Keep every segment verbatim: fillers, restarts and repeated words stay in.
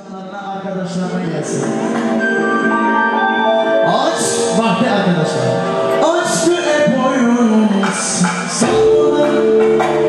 Canlarına, arkadaşlarına gelsin. Aşk vakti arkadaşlar. Aşkı hep oyunumuz sallanır.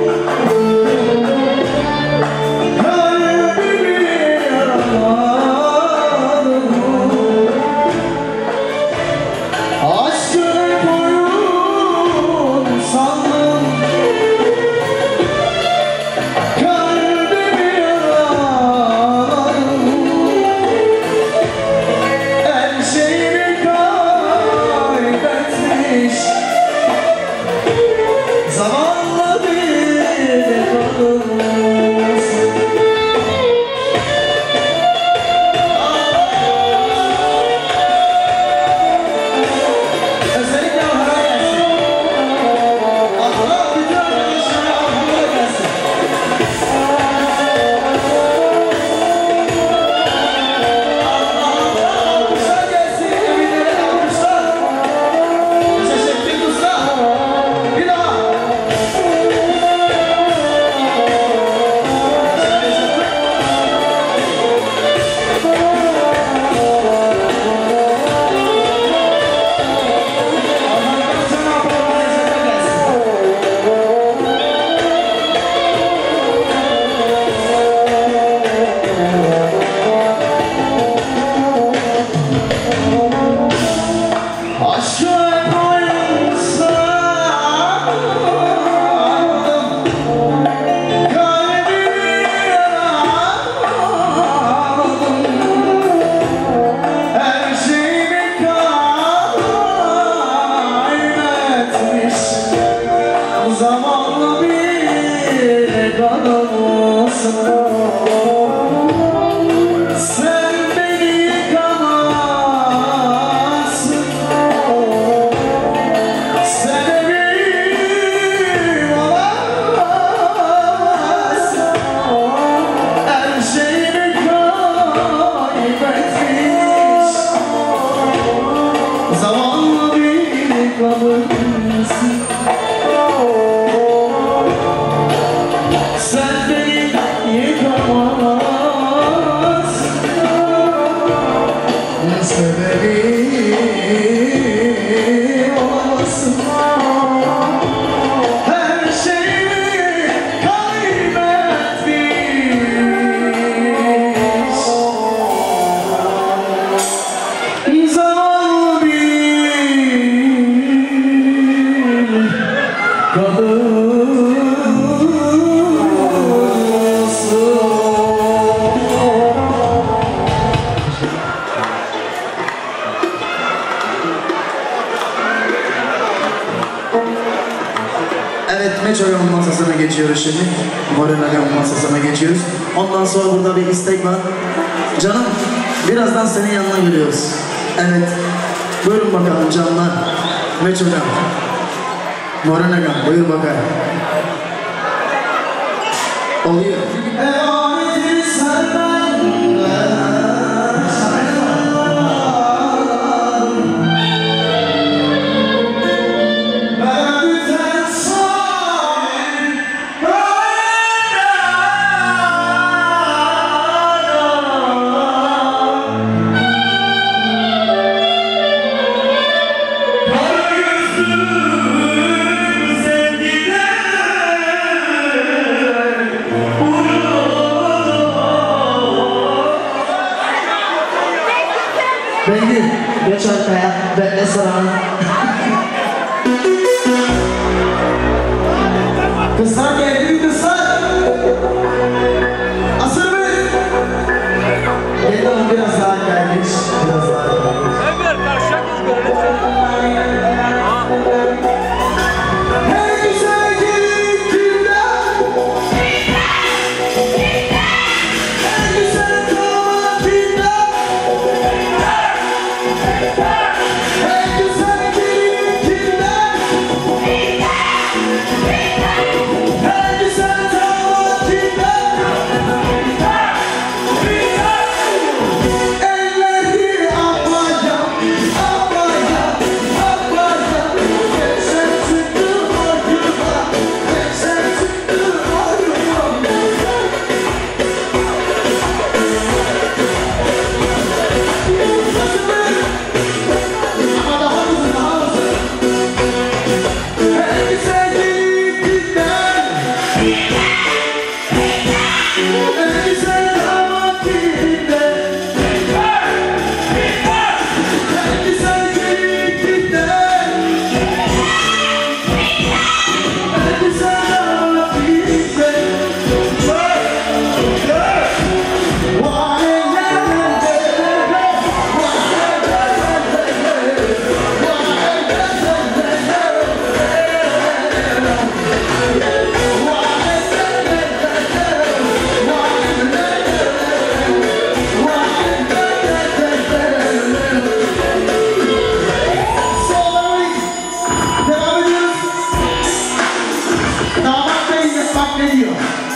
Masasına geçiyoruz şimdi. Morenagam masasına geçiyoruz. Ondan sonra burada bir istek var. Canım, birazdan senin yanına geliyoruz. Evet. Buyurun bakalım canlar. Meçhogam. Morenagam, buyur bakalım. Oluyor. Emaneti senden. Bengü, geç arkaya, bekle sıranı. Kızlar geldi, kızlar. Asıl mı? Geldi ama biraz daha gelmiş, biraz daha gelmiş. Ömer, karşıya kız görelim. Hey güzel gelin kimden? Hey güzel kalan kimden? Hey güzel gelin kimden? Hey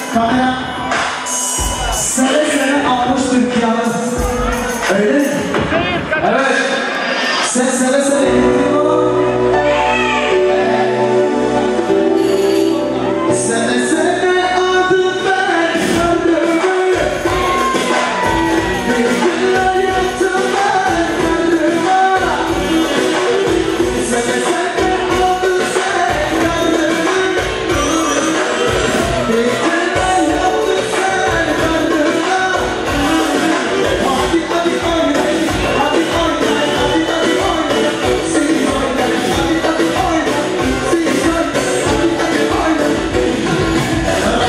kamera seve seve almıştır piyanı. Öyle mi? Evet. Sen seve seve getirdin onu. Seve seve aldım ben gönlümü. Bir günler yaptım ben gönlüme. Seve seve aldın sen gönlümü. Bir günler yaptım sen gönlüme. Hadi hadi oynayın, hadi oynayın, hadi hadi oynayın. Siz oynayın, hadi hadi oynayın. Siz oynayın, hadi hadi oynayın.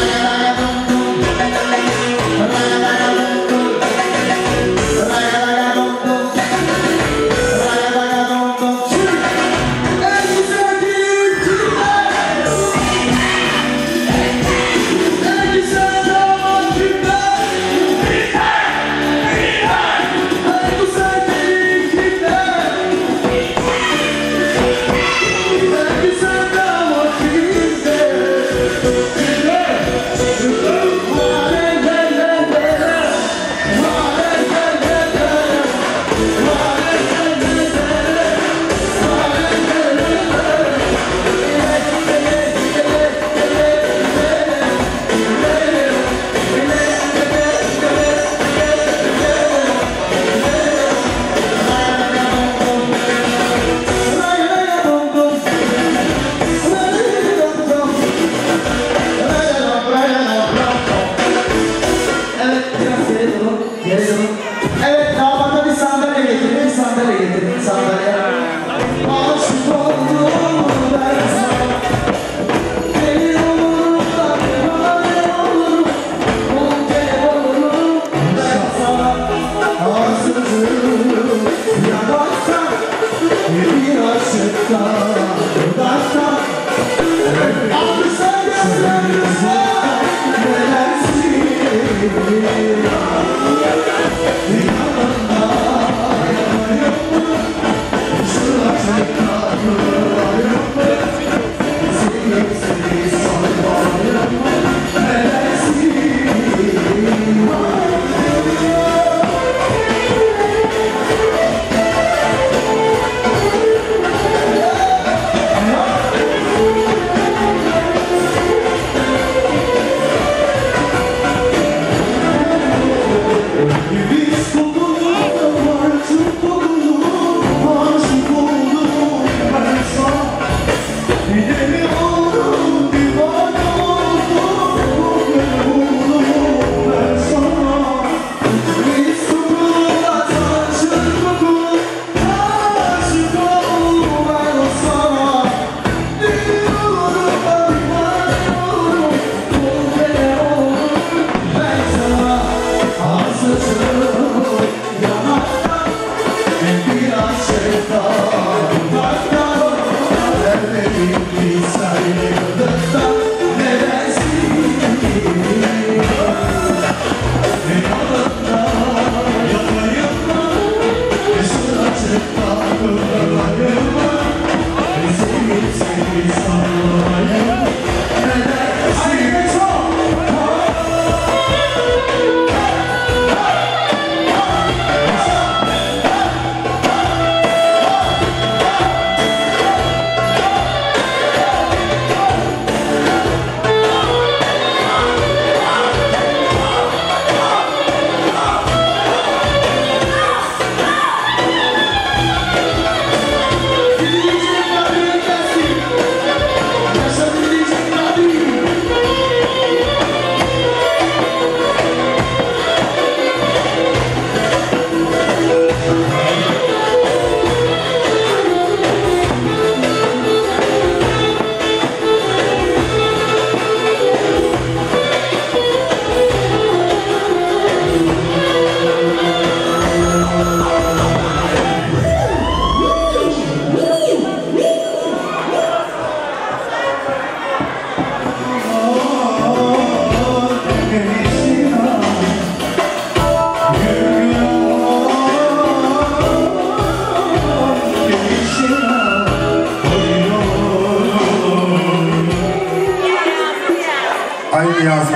Evet, biraz geri durun, geri durun. Evet, damada bir sandalye getirin, bir sandalye getirin, sandalye. Aşık oldum ben sana. Deli olurum da divane olurum. Muhteşem olurum ben sana. Aşığım yanaktan, bir aşıktan, dudaktan. Aldı sen gözlerimize, nelersin? Ay Niyazi.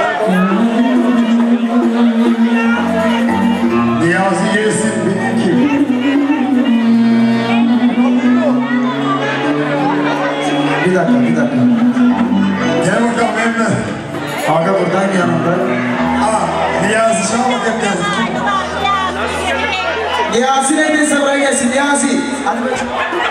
Niyazi gelsin benim kim? Bir dakika, bir dakika. Gel bakalım Emre. Aga buradan yanımda. Aa, Niyazi çal bakayım Niyazi. Niyazi neredeyse buraya gelsin, Niyazi. Hadi bakayım.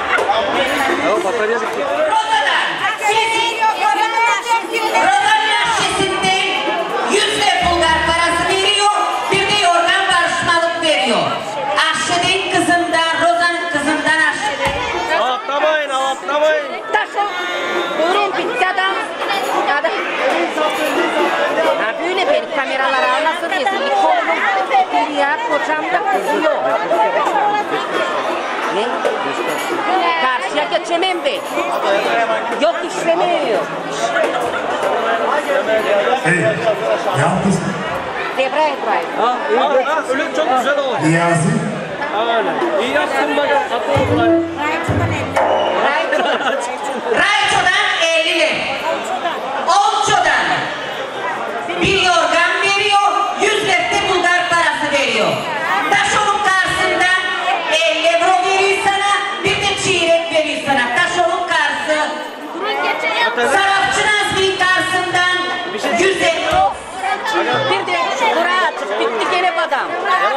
Rozan Yaşesi'nde yüzle Bulgar parası veriyor, bir de yorgan barışmalık veriyor. Aşçı'nın kızından, Rozan'ın kızından Aşçı'nın. Atlamayın, atlamayın. Taşın, buyurun bitti adam. Adam. Ha böyle beni kameralara almasın desin. Bir kolum, bir ya, kocamda kızı yok. Ne? Karşıya geçemem ben. Yok işlemiyor. Hey, yalnız Debra İbrahim. Ha, iyi. Ha, ölüm çok güzel oldu. Niyazi. Öyle. İyi yaptın bak. Atla buraya. Rayço'dan elli lira. Olço'dan bir yorgan veriyor, yüz lirte Bulgar parası veriyor. Taşoluk karşısından elli euro veriyor sana, bir de çeyrek veriyor sana. Taşoluk karşısı. Sarapçı Nazmi'nin karşısından yüz euro. Bir de buraya açık bitti gene adam.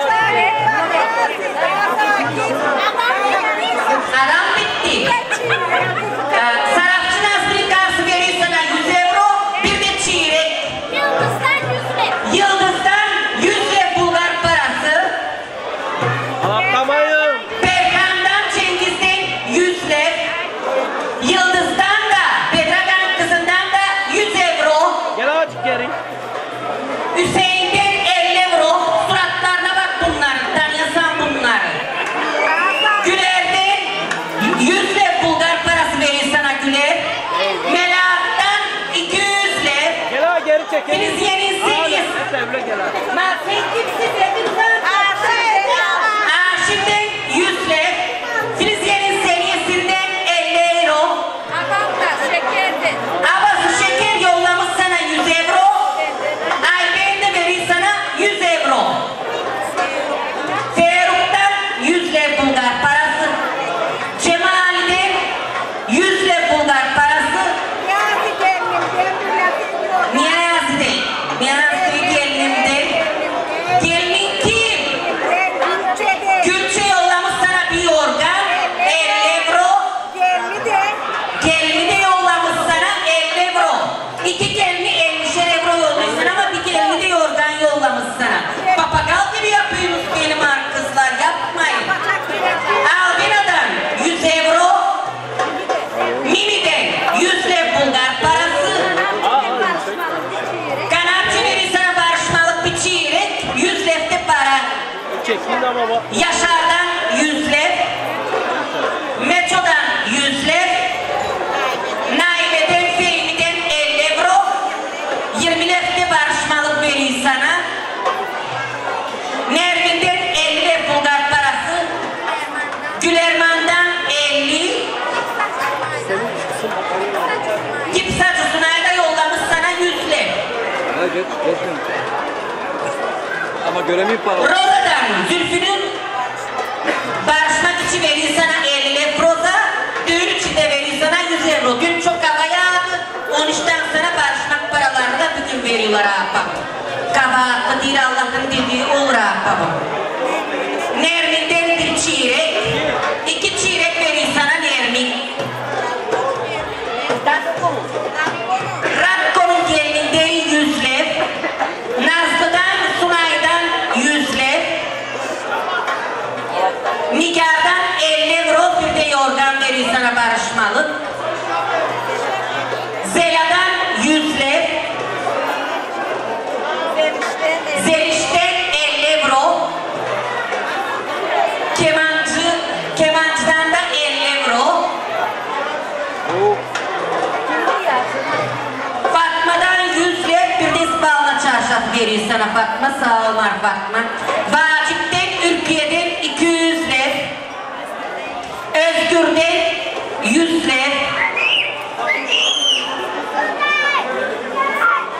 Adam bitti. Ee, Sarapçı Nazmi'nin karşısı veriyor sana yüz euro, bir de çeyrek. Yıldız'dan yüz lira Bulgar parası. Atlamayın. Berkan'dan Cengiz'den yüz lira. Yıldız'dan da Pedragan'ın kızından da yüz euro. Gel azıcık geri. Hüseyin'den elli euro. Suratlarına bak bunların. Tanıyorsan bunları. Güler'den yüz lira Bulgar parası verir sana Güler. Melak'tan iki yüz lira. Gel ha geri çekelim. Filiz Yeni'nin sevgisi. Sevle gel ha. Mahsen kimsin dedin sen? Arşiv'den yüz lira. Filiz Yeni'nin sevgisinden elli euro. Abası şeker yollamış sana yüz euro. Ayben de verir sana yüz euro. Feruk'tan yüz lira Bulgar parası. Cemali'den yüz lira Bulgar parası. Niyazi'den, Niyazi gelinimden. Gelinin kim? Gülçe yollamış sana bir yorgan, elli euro. Gelini de yollamış sana elli euro. İki gelini ellişer euro yollamış sana ama bir gelini de yorgan yollamış sana. Papagal gibi yapıyorsunuz benim kızlar, yapmayın. Albina'dan yüz euro. Mimi'den yüz lira Bulgar parası. Kanatçı verir sana barışmalık bir çeyrek, yüz lira de para. Çekin ama bak. Yaşar'dan yüz lira. Metro'dan yüz lira. Naime'den, Fehmi'den elli euro. yirmi lira de barışmalık verir sana. Nermin'den elli lira Bulgar parası. Gülerman'dan elli. Gipsacı Sunay'da yollamış sana yüz lira. Ha geç, geçin. Ama göremeyip para. Roza'dan Zülfü'nün barışmak için verir sana elli lira Roza. Düğün için de verir sana yüz euro. Dün çok hava yağdı. On işten sonra barışmak paralarını da bugün veriyorlar ağabey. Kabahatlı değil Allah'ın dediği olur ağabey. Nermin'den bir çeyrek. İki çeyrek verir sana Nermin. Rakko'nun gelininden yüz lira. Nazlı'dan, Sunay'dan yüz lira. Nikah'dan elli euro bir de yorgan verir sana barışmalık. Zela'dan yüz lira. Zeliş'ten elli euro. Kemancı, kemancıdan da elli euro. Fatma'dan yüz lira bir de ısmarla çarşaf verir sana Fatma, sağ ol var Fatma. Vacip'ten, Ülkiye'den iki yüz lira. Özgür'den yüz lira.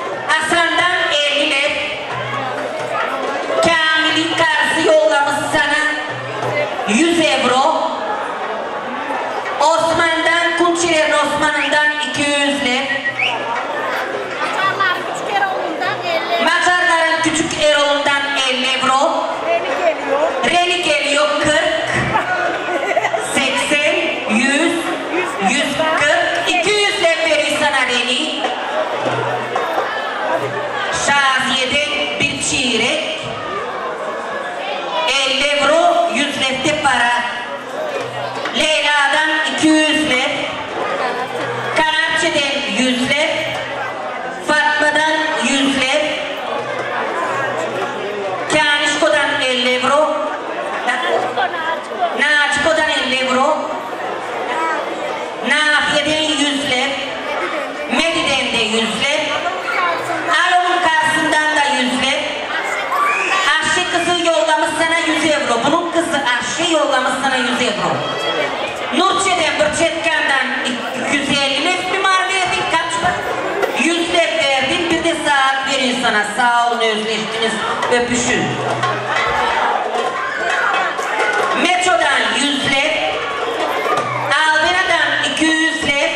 yüz euro. Nurçe'den bir çetkandan iki yüz elli leftimar verdin, kaç var? yüz lef verdin, bir de saat verin sana. Sağ olun, özleştiniz, öpüşün. Metro'dan yüz lef, Albena'dan iki yüz lef,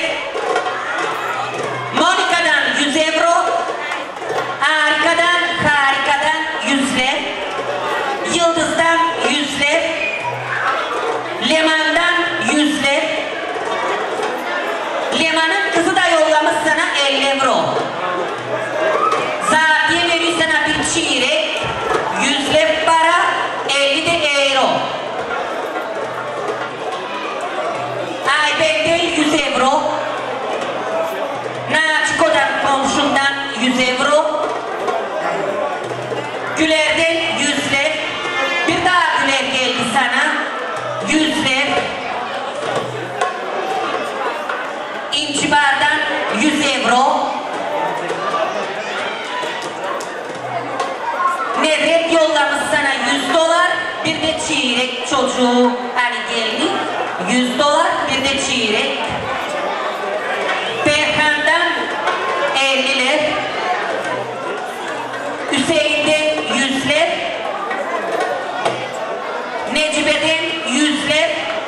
Monika'dan yüz euro, Harikadan, Harikadan yüz lef, Yıldız'dan yüz lef, Leman'dan yüz lef, Leman'ın kızı da yollamış sana elli euro. Zatiye veriyor sana bir çeyrek, yüz lef para, elli de euro. Ayben'den yüz euro, Naçiko'dan komşundan yüz euro, Güler'den yüz lef, bir daha Güler geldi sana, yüz lef, İncibar'dan yüz euro, Nedret yollamış sana yüz dolar, bir de çeyrek çocuğu hani geldi, yüz dolar, bir de çeyrek. Berkan'dan elli lef, Hüseyin'den yüz lef, Necibe'den yüz lef,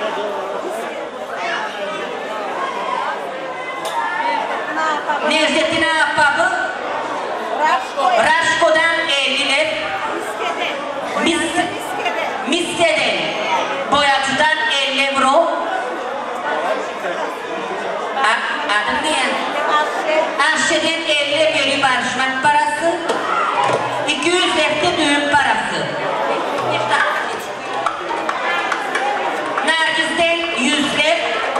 Necdet'in ahbabı Raşko'dan elli lef, Miske'den boyacıdan elli euro. Adın ne yani? Ayşe'den elli lef veriyor barışmak parası, iki yüz lef de düğün parası. Nergis'ten yüz lef,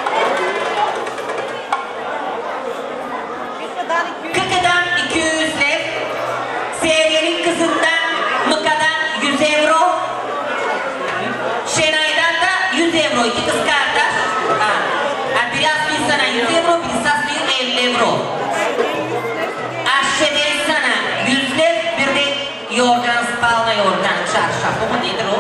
Kıkı'dan iki yüz lef, Seviye'nin kızından Mıka'dan yüz euro, Şenay'dan da yüz euro, iki kız kardeş. Ha. Ha, biri aslı sana yüz euro, biri aslı elli euro. Ayşe'den sana yüz lef, bir de yorgan, spalna yorgan, çarşaf. Bu nedir o?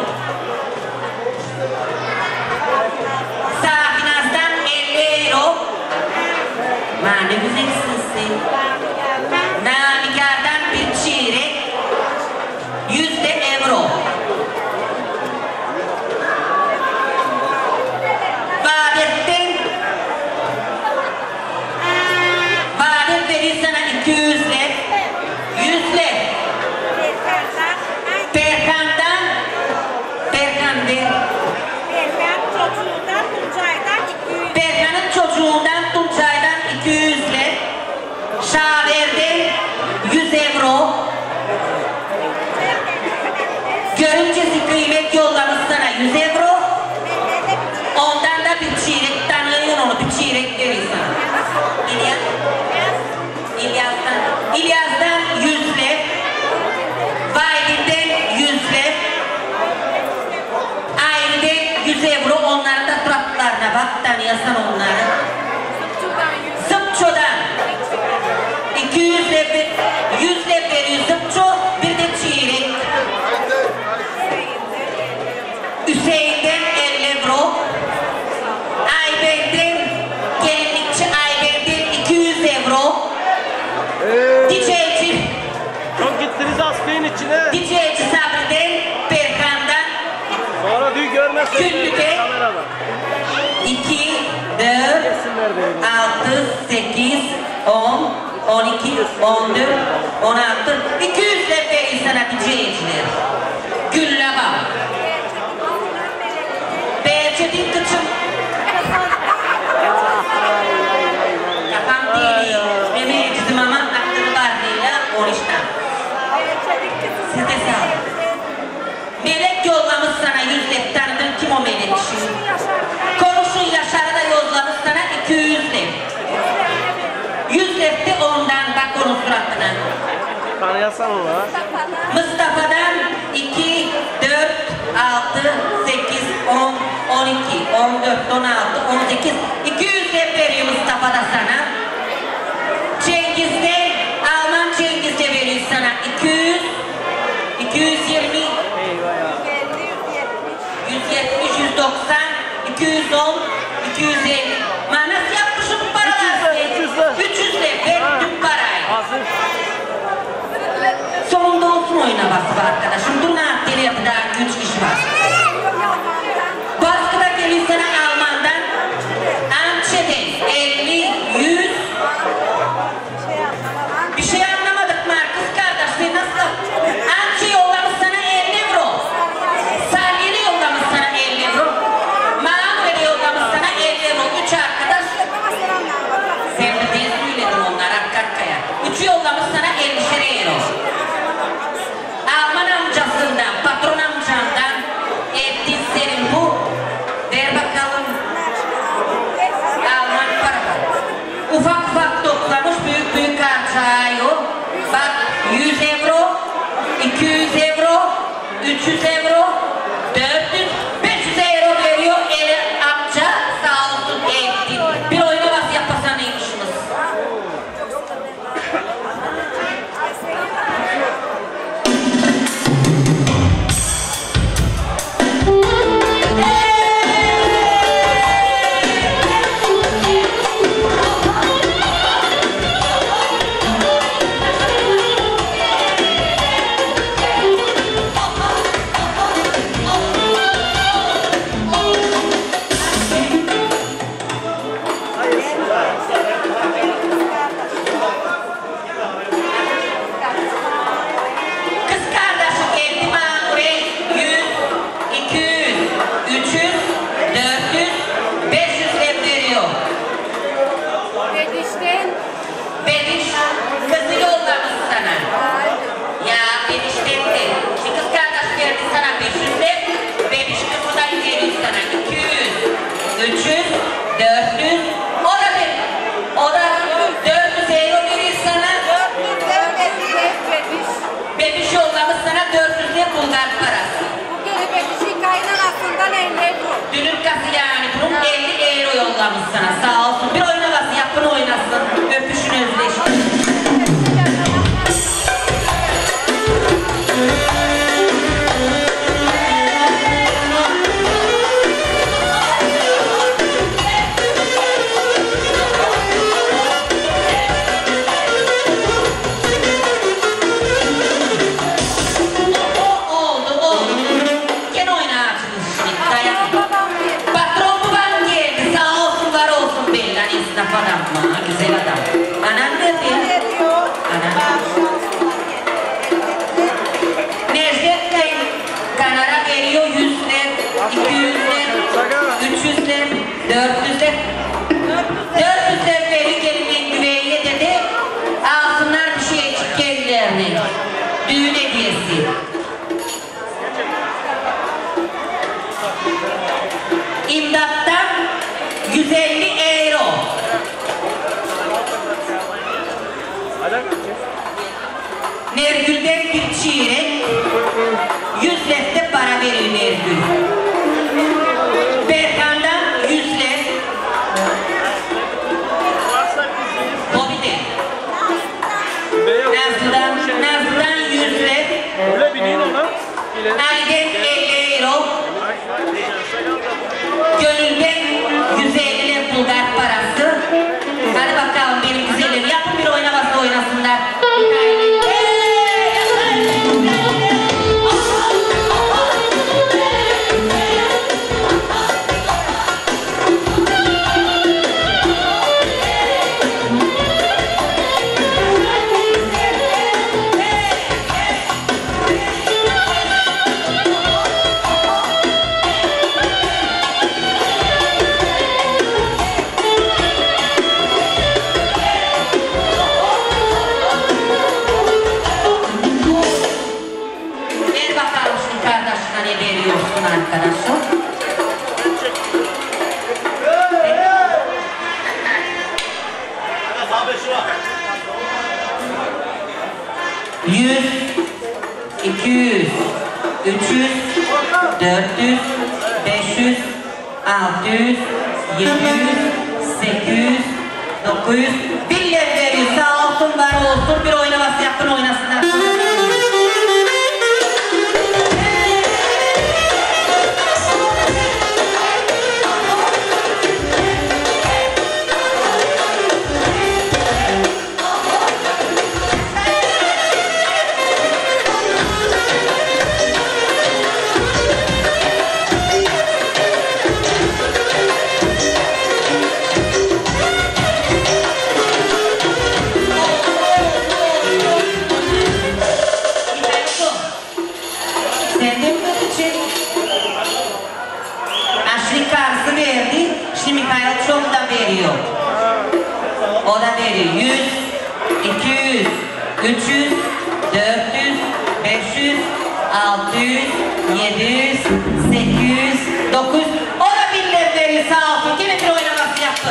Safinaz'dan elli euro. Ma ne güzelsin sen. Namikar'dan bir çeyrek, yüz de euro. Vadet'ten Vadet verir sana iki yüz lef, yüz lef. Berkan'dan Berkan ver. Berkan'ın çocuğundan Tuncay'dan iki yüz lef, Şaver'den yüz euro. Görümcesi kıymet yollamış sana yüz euro. Ondan da bir çeyrek tanıyorsun, onu bir çeyrek verir sana. İlyas. İlyas'tan. İlyas'tan yüz lef. Vaydin'den yüz lef. Ayrı'den yüz euro. Onların da suratlarına bak, tanıyorsan onları. Zıpço'dan iki yüz lef, yüz lef veriyor Zıpço, bir de çeyrek. Hüseyin'den elli euro. Ayben'den, gelinlikçi Ayben'den iki yüz euro. Eee. Diceyci, Çok gittiniz askıyın içine. Diceyci Sabri'den, Berkan'dan, Sonra düğü görmezseniz. Güllü'de Kamerada. iki, dört, altı, sekiz, on, on iki, on dört, on altı, iki yüz lef verir sana Diceyciler. Gülle bak. Behçet'in kıçım. Kafam değil, benim kızım ama aklını var değil ya, on işten. Siz de sağ olun. Melek yollamış sana yüz lef, tanıdın kim o melek şimdi? Konuşun Yaşar'a da yollamış sana iki yüz lef. yüz lef de ondan, bak onun suratına. Tanıyasan onu ha. Mustafa'dan iki, dört, altı, sekiz, on, on iki, on dört, on altı, on sekiz, iki yüz lef veriyor Mustafa da sana. Cengiz'de, Alman Cengiz'de veriyor sana iki yüz, iki yüz yirmi, yüz yetmiş, yüz doksan, iki yüz euro, üç yüz euro, dört yüz, beş yüz euro veriyor. Eli amca sağ olsun etti. Bir oyuna bas yapasan iyiymişsiniz. Kız kardeşim geldi bana buraya yüz, iki yüz, üç yüz, dört yüz, beş yüz hep veriyor. Bedişten. Bediş kızı yollamış sana. Ya Bediş dedi. Şu kız kardeş geldi sana beş yüz hep. Bediş kızı da veriyor sana iki yüz, üç yüz, dört yüz. O da bir. O da dört yüz euro veriyor sana. Bediş. Bediş yollamış sana dört yüz lira Bulgar parası. Bu geri bedişin kaynanasından elli euro. Dünür kası yani bunun elli euro yollamış sana sağ olsun. Bir oynaması yapın oynasın. Öpüşün özleşin. Oldu oldu. Gene oyna açılış şimdi. Dayan. Babam bir. Patron babam geldi sağ olsun var olsun belli. Hani esnaf adam mı? Güzel adam. Anan nerede? Ne diyor? Anan. Necdet Bey Kanara veriyor yüzler, iki yüzler, üç yüzler, dört yüzler. Dört yüzler veriyor gelinin güveye dedi. Alsınlar bir şey çık kendilerine. Düğün hediyesi. İmdattan yüz elli euro. Nergül'den bir çeyrek, yüz lefte para veriyor Nergül. Berkan'dan yüz lef. Bobide. Nazlı'dan, Nazlı'dan yüz lef. Öyle binin ona. Ali'den elli euro. Gönül'den yüz elli lef Bulgar parası. Hadi bakalım benim güzelim. Yapın bir oynaması oynasınlar. Ver bakalım şu kardeşine ne veriyorsun arkadaşım. Yüz, iki yüz, üç yüz, dört yüz, beş yüz, altı yüz, yedi yüz, sekiz yüz, dokuz yüz, bin lira veriyor. Sağ olsun, var olsun. Bir oynaması yapın oynasınlar. O da veriyor. Yüz, iki yüz, üç yüz, dört yüz, beş yüz, altı yüz, yedi yüz, sekiz yüz, dokuz yüz. O da binler veriyor sağ olsun. Gene bir oynaması yaptı.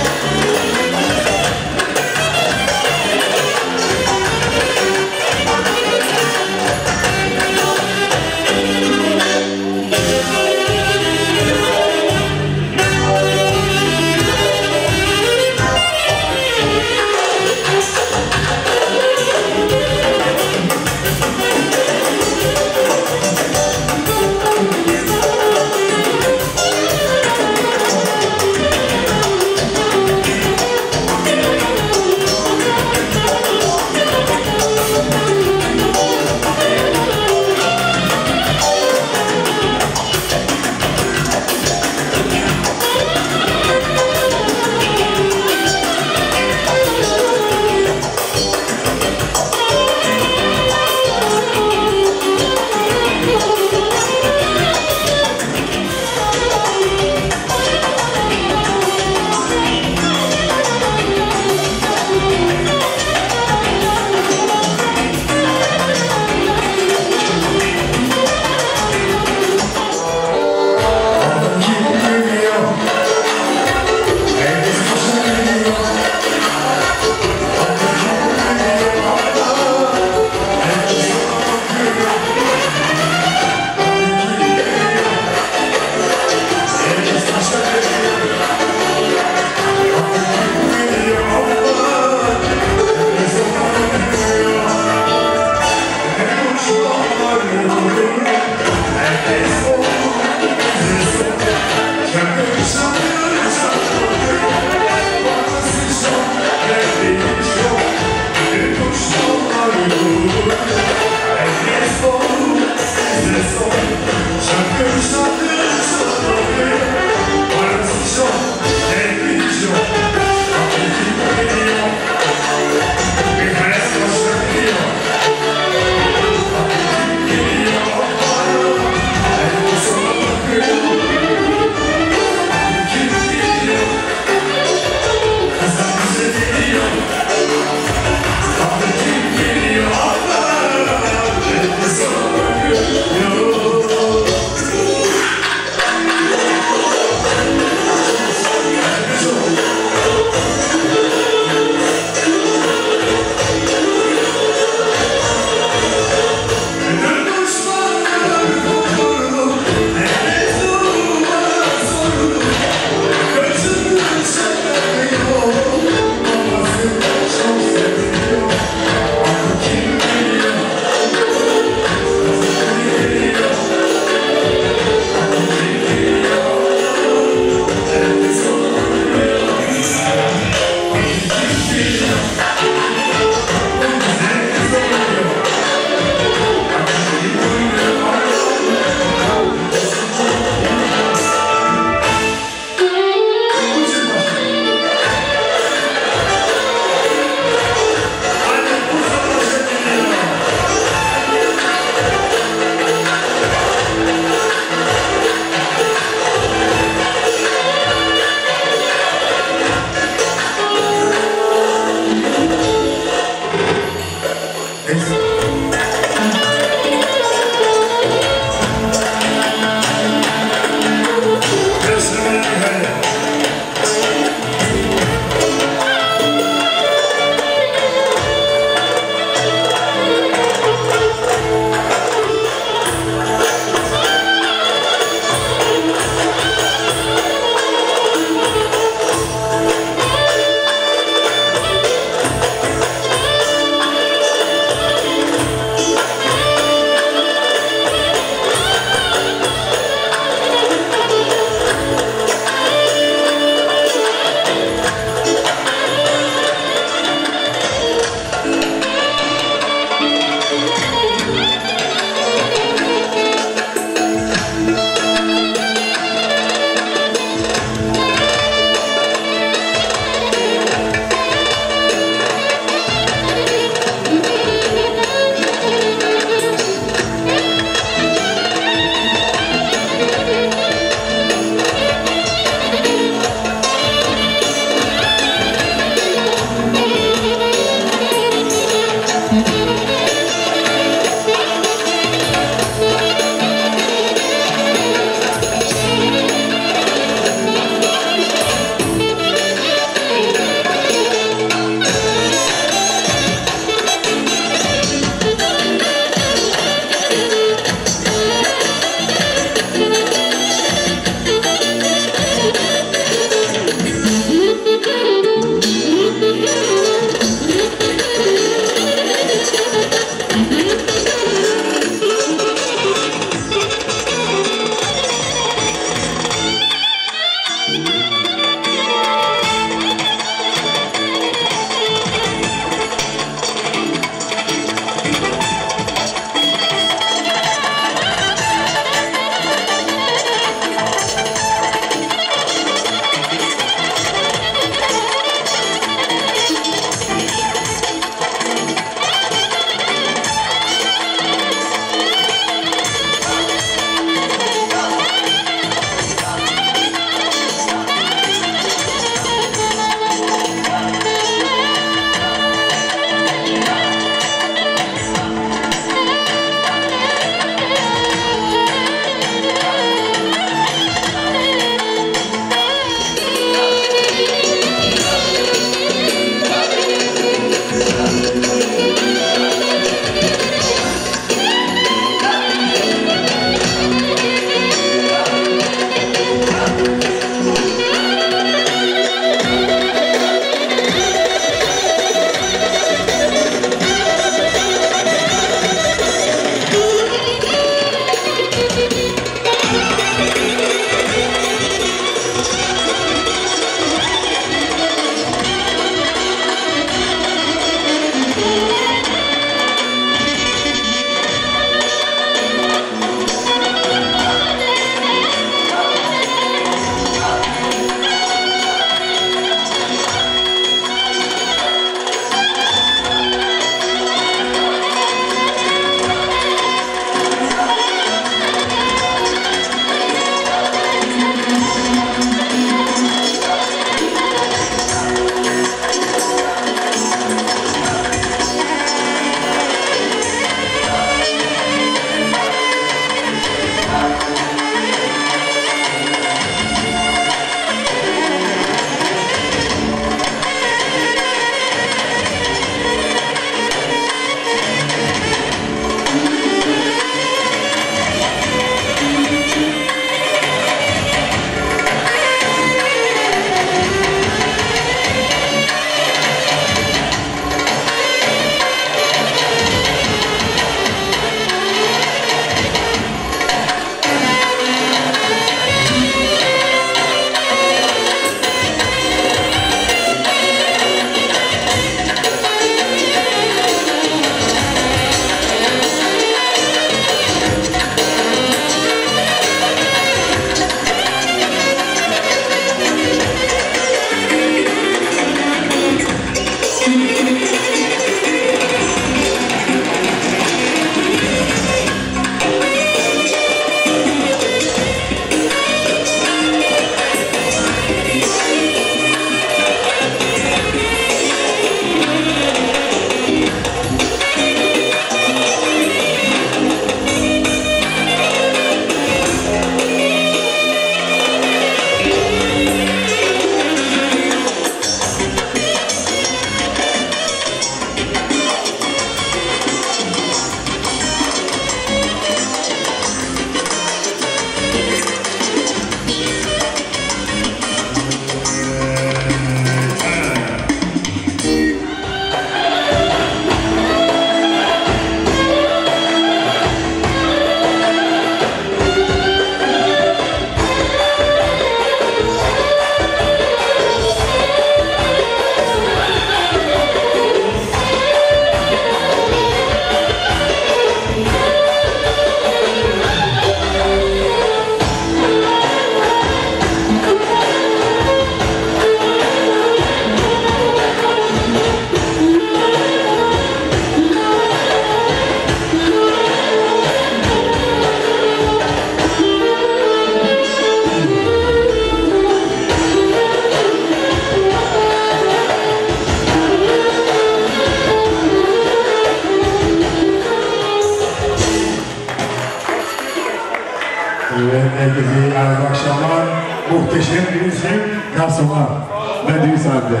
Evet, herkese iyi akşamlar. Muhteşem bir isim Kasımlar ve düğün saatleri.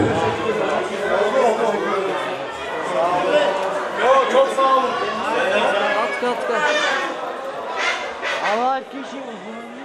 Çok sağ olun. Kat kat kat. Allah kişi